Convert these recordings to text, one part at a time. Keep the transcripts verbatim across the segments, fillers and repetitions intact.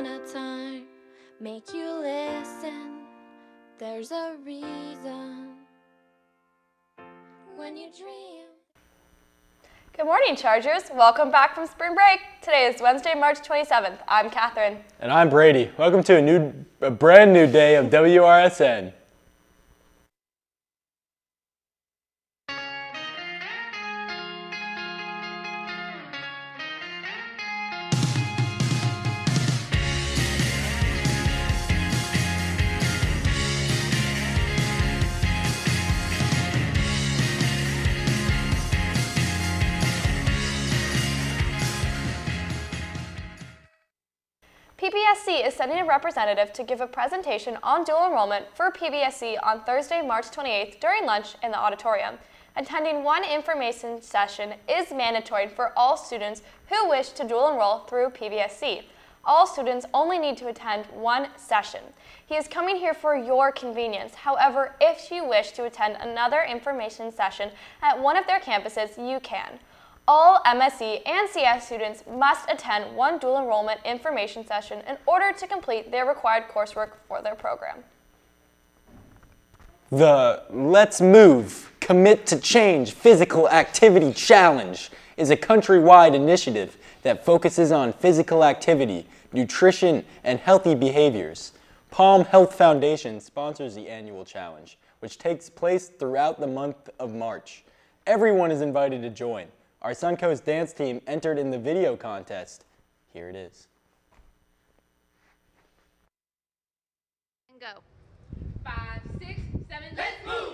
upon a time, make you listen. There's a reason when you dream. Good morning, Chargers. Welcome back from spring break. Today is Wednesday, March twenty-seventh. I'm Catherine. And I'm Brady. Welcome to a new, a brand new day of W R S N. P B S C is sending a representative to give a presentation on dual enrollment for P B S C on Thursday, March twenty-eighth during lunch in the auditorium. Attending one information session is mandatory for all students who wish to dual enroll through P B S C. All students only need to attend one session. He is coming here for your convenience. However, if you wish to attend another information session at one of their campuses, you can. All M S C and C S students must attend one dual enrollment information session in order to complete their required coursework for their program. The Let's Move, Commit to Change Physical Activity Challenge is a countrywide initiative that focuses on physical activity, nutrition, and healthy behaviors. Palm Health Foundation sponsors the annual challenge, which takes place throughout the month of March. Everyone is invited to join. Our Suncoast dance team entered in the video contest. Here it is. And go. Five, six, seven, let's move!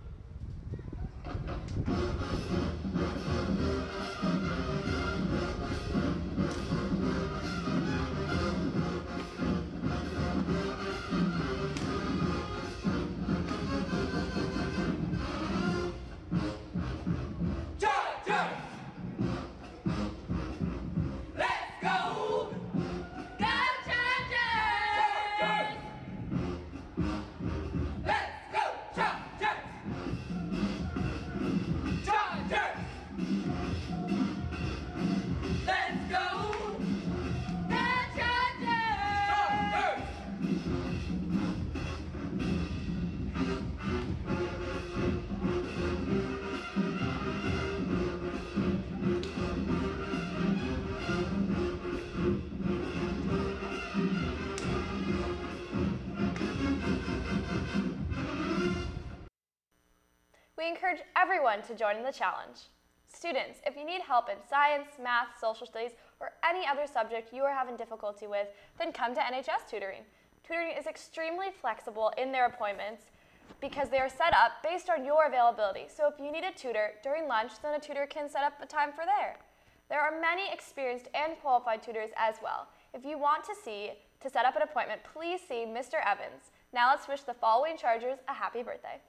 We encourage everyone to join in the challenge. Students, if you need help in science, math, social studies, or any other subject you are having difficulty with, then come to N H S Tutoring. Tutoring is extremely flexible in their appointments because they are set up based on your availability. So if you need a tutor during lunch, then a tutor can set up a time for there. There are many experienced and qualified tutors as well. If you want to see to set up an appointment, please see Mister Evans. Now let's wish the following Chargers a happy birthday.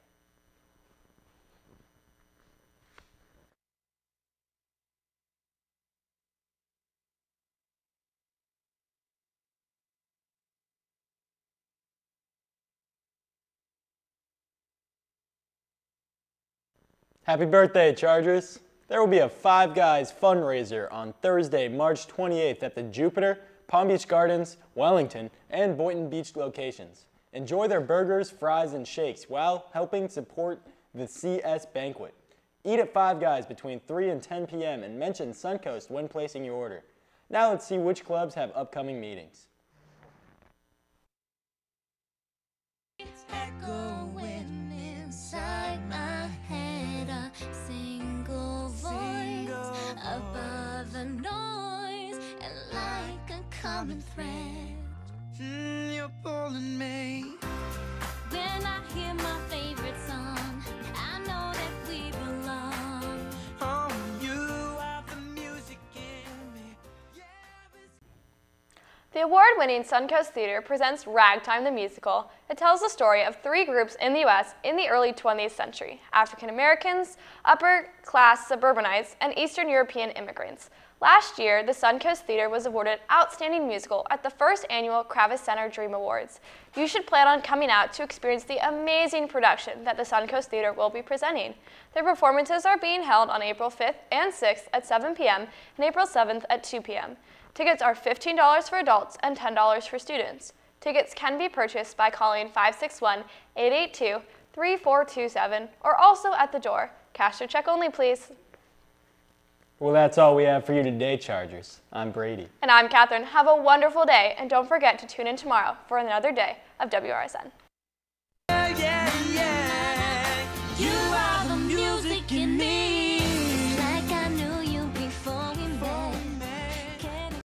Happy birthday, Chargers! There will be a Five Guys fundraiser on Thursday, March twenty-eighth at the Jupiter, Palm Beach Gardens, Wellington, and Boynton Beach locations. Enjoy their burgers, fries, and shakes while helping support the C S banquet. Eat at Five Guys between three and ten p m and mention Suncoast when placing your order. Now let's see which clubs have upcoming meetings. It's echoing inside my head, a single voice above the noise, and like a common thread. Mm, you're pulling me. When I hear my favorite song, I know that we belong. Oh, you have the music in me. Yeah, The award-winning Suncoast Theater presents Ragtime the Musical. It tells the story of three groups in the U S in the early twentieth century: African Americans, upper-class suburbanites, and Eastern European immigrants. Last year, the Suncoast Theater was awarded Outstanding Musical at the first annual Kravis Center Dream Awards. You should plan on coming out to experience the amazing production that the Suncoast Theater will be presenting. Their performances are being held on April fifth and sixth at seven p m and April seventh at two p m Tickets are fifteen dollars for adults and ten dollars for students. Tickets can be purchased by calling five six one, eight eight two, three four two seven or also at the door. Cash or check only, please. Well, that's all we have for you today, Chargers. I'm Brady. And I'm Catherine. Have a wonderful day, and don't forget to tune in tomorrow for another day of W R S N.